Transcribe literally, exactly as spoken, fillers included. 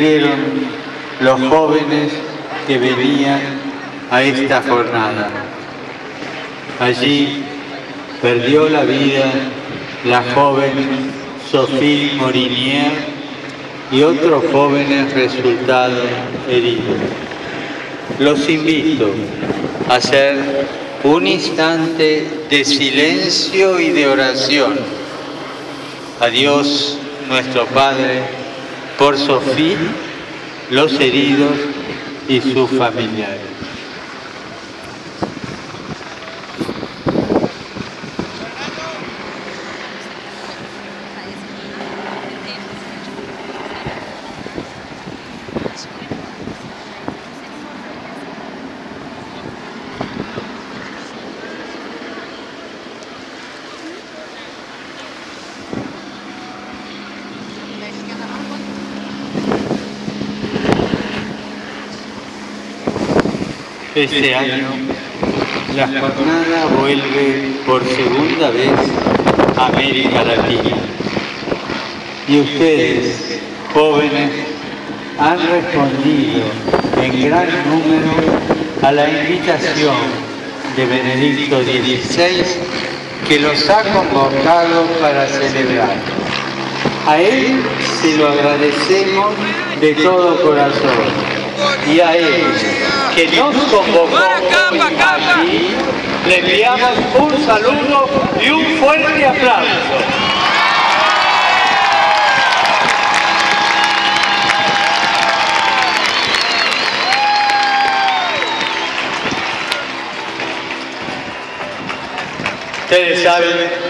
Vieron los jóvenes que venían a esta jornada. Allí perdió la vida la joven Sophie Morinier y otros jóvenes resultaron heridos. Los invito a hacer un instante de silencio y de oración a Dios nuestro Padre por Sophie, los heridos y sus familiares. Este año, la jornada vuelve por segunda vez a América Latina. Y ustedes, jóvenes, han respondido en gran número a la invitación de Benedicto dieciséis, que los ha convocado para celebrar. A él se lo agradecemos de todo corazón. Y a él, que nos convocó aquí, le enviamos un saludo y un fuerte aplauso. Ustedes saben